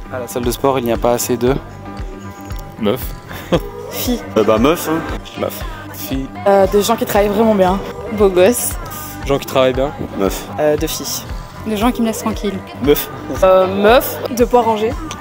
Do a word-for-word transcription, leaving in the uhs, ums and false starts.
À la salle de sport, il n'y a pas assez de... Meuf. Filles. Euh, bah meuf, hein. Meuf. Fille. Euh, de gens qui travaillent vraiment bien. Beaux gosses. Gens qui travaillent bien. Meuf. Euh, de filles. De gens qui me laissent tranquille. Meuf. Euh, meuf. De poids rangé.